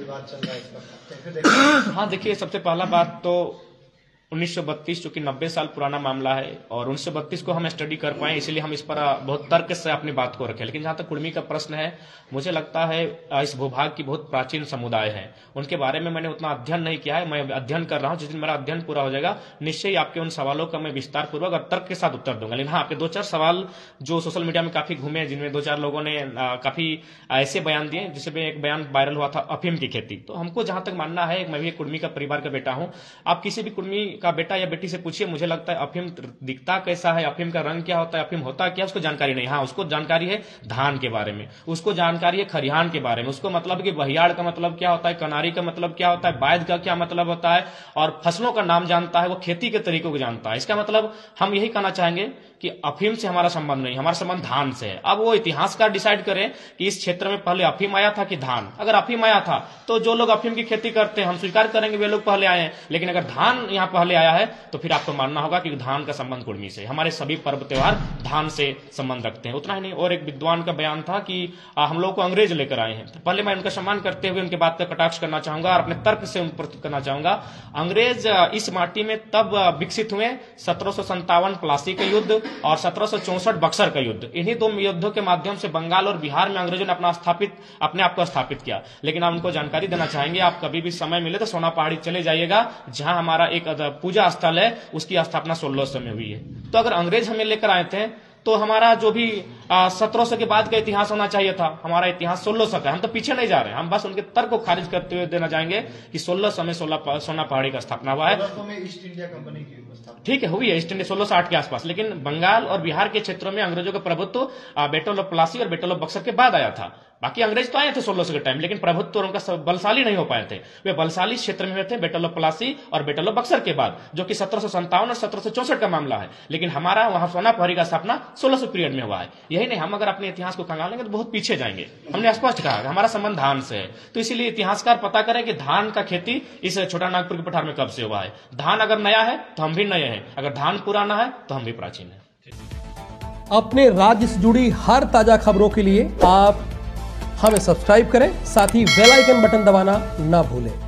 विवाद चल रहा है इस पर कैसे देखते हैं? हाँ देखिए, सबसे पहला बात तो 1932 जो कि 90 साल पुराना मामला है और 1932 को हम स्टडी कर पाए, इसीलिए हम इस पर बहुत तर्क से अपनी बात को रखें। लेकिन जहां तक कुर्मी का प्रश्न है, मुझे लगता है इस भूभाग की बहुत प्राचीन समुदाय है, उनके बारे में मैंने उतना अध्ययन नहीं किया है। मैं अध्ययन कर रहा हूं, जिस दिन मेरा अध्ययन पूरा हो जाएगा निश्चय ही आपके उन सवालों का मैं विस्तार पूर्वक और तर्क के साथ उत्तर दूंगा। लेकिन हाँ, आपके 2-4 सवाल जो सोशल मीडिया में काफी घूमे, जिनमें 2-4 लोगों ने काफी ऐसे बयान दिए, जिसमें एक बयान वायरल हुआ था अफीम की खेती। तो हमको जहां तक मानना है, मैं भी एक कुर्मी का परिवार का बेटा हूं, आप किसी भी कुर्मी का बेटा या बेटी पूछिए, मुझे लगता है अफीम दिखता कैसा है, अफीम का रंग क्या होता है, अफीम होता क्या, उसको जानकारी नहीं। हाँ, उसको जानकारी है धान के बारे में, उसको जानकारी है खरिहान के बारे में, उसको मतलब कि बहियाड़ का मतलब क्या होता है, कनारी का मतलब क्या होता है, बायद का क्या मतलब होता है, और फसलों का नाम जानता है, वो खेती के तरीकों को जानता है। इसका मतलब हम यही कहना चाहेंगे कि अफीम से हमारा संबंध नहीं, हमारा संबंध धान से है। अब वो इतिहासकार डिसाइड करें कि इस क्षेत्र में पहले अफीम आया था कि धान। अगर अफीम आया था तो जो लोग अफीम की खेती करते हैं हम स्वीकार करेंगे वे लोग पहले आए हैं, लेकिन अगर धान यहां पहले आया है तो फिर आपको मानना होगा कि धान का संबंध कुर्मी से। हमारे सभी पर्व त्योहार धान से संबंध रखते हैं। उतना ही नहीं, और एक विद्वान का बयान था कि हम लोग को अंग्रेज लेकर आए हैं। तो पहले मैं उनका सम्मान करते हुए उनके बात का कटाक्ष करना चाहूंगा और अपने तर्क से उन पर करना चाहूंगा। अंग्रेज इस माटी में तब विकसित हुए 1757 प्लासी का युद्ध और 1764 बक्सर का युद्ध। इन्हीं दो युद्धों के माध्यम से बंगाल और बिहार में अंग्रेजों ने अपने आप को स्थापित किया। लेकिन आप उनको जानकारी देना चाहेंगे, आप कभी भी समय मिले तो सोना पहाड़ी चले जाइएगा, जहां हमारा एक पूजा स्थल है, उसकी स्थापना 1600 में हुई है। तो अगर अंग्रेज हमें लेकर आए थे तो हमारा जो भी 1700 के बाद का इतिहास होना चाहिए था, हमारा इतिहास 1600 का। हम तो पीछे नहीं जा रहे हैं, हम बस उनके तर्क को खारिज करते हुए देना चाहेंगे कि 1600 में सोना पहाड़ी का स्थापना हुआ है। ईस्ट इंडिया कंपनी की स्थापना, ठीक है, हुई है ईस्ट इंडिया 1608 के आसपास। लेकिन बंगाल और बिहार के क्षेत्रों में अंग्रेजों का प्रभुत्व बैटल ऑफ प्लासी और बैटल ऑफ बक्सर के बाद आया था। बाकी अंग्रेज तो आए थे 1600 के टाइम, लेकिन प्रभुत्व उनका बलशाली नहीं हो पाए थे। वे बलशाली क्षेत्र में थे बैटल ऑफ प्लासी और बैटल ऑफ बक्सर के बाद, जो कि 1757 और 1764 का मामला है। लेकिन हमारा वहां सोना पहाड़ी का स्थापना 1600 पीरियड में हुआ है। यही नहीं, हम अगर अपने इतिहास को खंगालेंगे तो बहुत पीछे जाएंगे। हमने स्पष्ट कहा हमारा संबंध धान से है, तो इसीलिए इतिहासकार पता करें कि धान का खेती इस छोटा नागपुर के पठार में कब से हुआ है। धान अगर नया है तो हम भी नए हैं, अगर धान पुराना है तो हम भी प्राचीन हैं। अपने राज्य से जुड़ी हर ताजा खबरों के लिए आप हमें सब्सक्राइब करें, साथ ही बेल आइकन बटन दबाना ना भूलें।